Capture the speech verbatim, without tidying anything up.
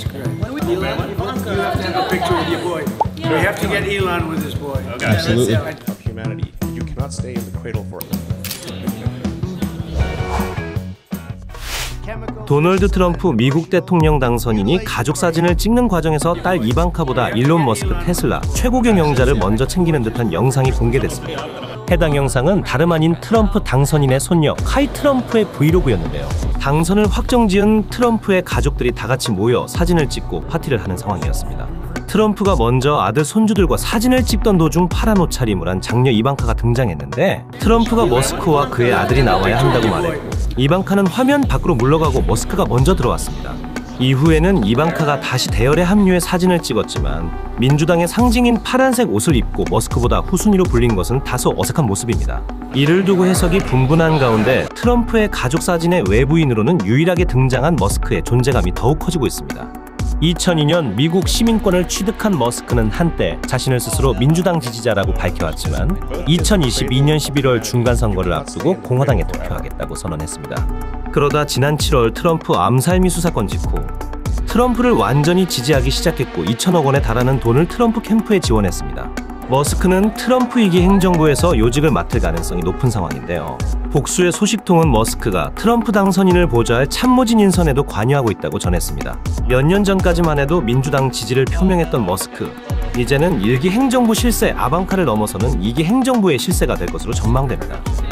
That's great. You have to have a picture with your boy. We have to get Elon with his boy. Absolutely. Of humanity. You cannot stay in the cradle for 도널드 트럼프 미국 대통령 당선인이 가족 사진을 찍는 과정에서 딸 이방카보다 일론 머스크 테슬라 최고 경영자를 먼저 챙기는 듯한 영상이 공개됐습니다. 해당 영상은 다름 아닌 트럼프 당선인의 손녀 카이 트럼프의 브이로그였는데요. 당선을 확정지은 트럼프의 가족들이 다 같이 모여 사진을 찍고 파티를 하는 상황이었습니다. 트럼프가 먼저 아들 손주들과 사진을 찍던 도중 파란 옷차림을 한 장녀 이방카가 등장했는데 트럼프가 머스크와 그의 아들이 나와야 한다고 말했고 이방카는 화면 밖으로 물러가고 머스크가 먼저 들어왔습니다. 이후에는 이방카가 다시 대열에 합류해 사진을 찍었지만 민주당의 상징인 파란색 옷을 입고 머스크보다 후순위로 불린 것은 다소 어색한 모습입니다. 이를 두고 해석이 분분한 가운데 트럼프의 가족 사진의 외부인으로는 유일하게 등장한 머스크의 존재감이 더욱 커지고 있습니다. 이천이 년 미국 시민권을 취득한 머스크는 한때 자신을 스스로 민주당 지지자라고 밝혀왔지만 이천이십이 년 십일월 중간선거를 앞두고 공화당에 투표하겠다고 선언했습니다. 그러다 지난 칠월 트럼프 암살 미수 사건 직후 트럼프를 완전히 지지하기 시작했고 이천억 원에 달하는 돈을 트럼프 캠프에 지원했습니다. 머스크는 트럼프 이 기 행정부에서 요직을 맡을 가능성이 높은 상황인데요. 복수의 소식통은 머스크가 트럼프 당선인을 보좌할 참모진 인선에도 관여하고 있다고 전했습니다. 몇 년 전까지만 해도 민주당 지지를 표명했던 머스크, 이제는 일 기 행정부 실세 아방카를 넘어서는 이 기 행정부의 실세가 될 것으로 전망됩니다.